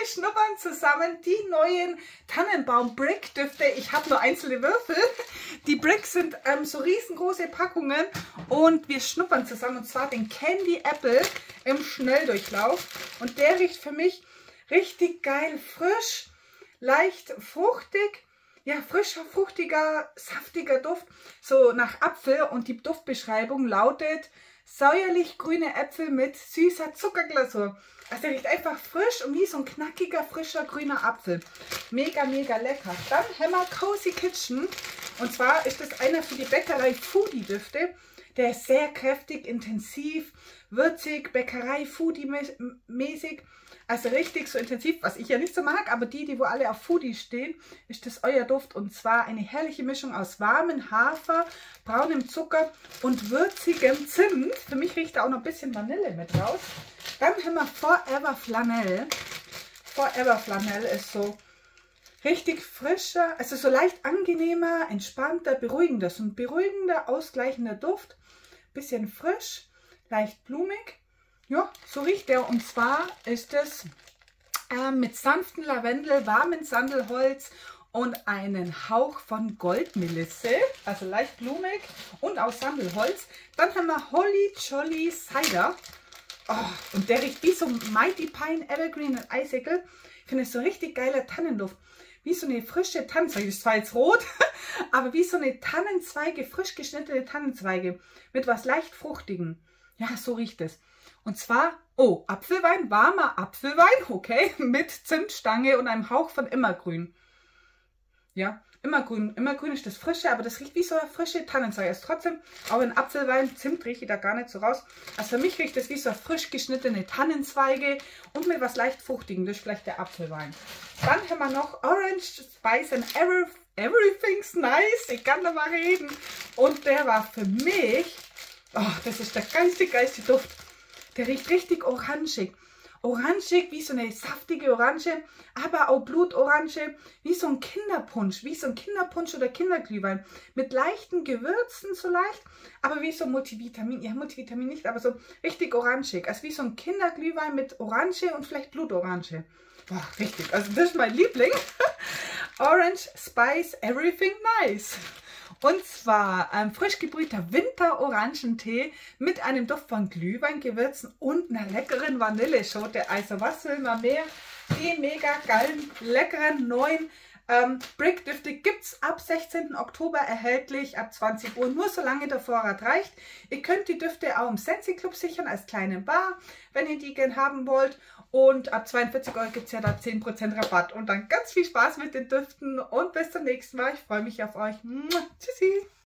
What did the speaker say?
schnuppern zusammen die neuen Tannenbaum Brick Düfte. Ich habe nur einzelne Würfel. Die Bricks sind so riesengroße Packungen und wir schnuppern zusammen, und zwar den Candy Apple im Schnelldurchlauf. Und der riecht für mich richtig geil, frisch, leicht fruchtig. Ja, frischer, fruchtiger, saftiger Duft, so nach Apfel, und die Duftbeschreibung lautet säuerlich grüne Äpfel mit süßer Zuckerglasur. Also der riecht einfach frisch und wie so ein knackiger, frischer, grüner Apfel. Mega, mega lecker. Dann haben wir Cozy Kitchen, und zwar ist das einer für die Bäckerei Foodie Düfte. Der ist sehr kräftig, intensiv, würzig, Bäckerei Foodie mäßig. Also richtig so intensiv, was ich ja nicht so mag, aber wo alle auf Foodie stehen, ist das euer Duft. Und zwar eine herrliche Mischung aus warmem Hafer, braunem Zucker und würzigem Zimt. Für mich riecht da auch noch ein bisschen Vanille mit raus. Dann haben wir Forever Flanell. Forever Flanell ist so richtig frischer, also so leicht angenehmer, entspannter, beruhigender. So ein beruhigender, ausgleichender Duft. Bisschen frisch, leicht blumig. Ja, so riecht der, und zwar ist es mit sanftem Lavendel, warmem Sandelholz und einen Hauch von Goldmelisse, also leicht blumig und aus Sandelholz. Dann haben wir Holly Jolly Cider. Oh, und der riecht wie so Mighty Pine, Evergreen und Icicle. Ich finde es so richtig geiler Tannenduft. Wie so eine frische Tannenzweige, das ist zwar jetzt rot, aber wie so eine Tannenzweige, frisch geschnittene Tannenzweige mit was leicht Fruchtigem. Ja, so riecht es. Und zwar, oh, Apfelwein, warmer Apfelwein, okay, mit Zimtstange und einem Hauch von Immergrün. Ja, Immergrün. Immergrün ist das Frische, aber das riecht wie so eine frische Tannenzweige. Also trotzdem, auch in Apfelwein, Zimt rieche ich da gar nicht so raus. Also für mich riecht das wie so eine frisch geschnittene Tannenzweige und mit was leicht Fruchtigem. Das ist vielleicht der Apfelwein. Dann haben wir noch Orange Spice and Everything's Nice. Ich kann da mal reden. Und der war für mich, oh, das ist der geilste Duft. Der riecht richtig orangig. Orangig, wie so eine saftige Orange, aber auch Blutorange, wie so ein Kinderpunsch, oder Kinderglühwein. Mit leichten Gewürzen so leicht, aber wie so Multivitamin. Ja, Multivitamin nicht, aber so richtig orangig. Also wie so ein Kinderglühwein mit Orange und vielleicht Blutorange. Boah, richtig. Also das ist mein Liebling. Orange Spice Everything Nice. Und zwar frisch gebrühter Winter-Orangentee mit einem Duft von Glühweingewürzen und einer leckeren Vanilleschote. Also was will man mehr? Die mega geilen, leckeren, neuen Brick-Düfte gibt es ab 16. Oktober erhältlich, ab 20 Uhr, nur solange der Vorrat reicht. Ihr könnt die Düfte auch im Scentsy Club sichern als kleine Bar, wenn ihr die gern haben wollt. Und ab 42 Euro gibt es ja da 10% Rabatt. Und dann ganz viel Spaß mit den Düften und bis zum nächsten Mal. Ich freue mich auf euch. Tschüssi!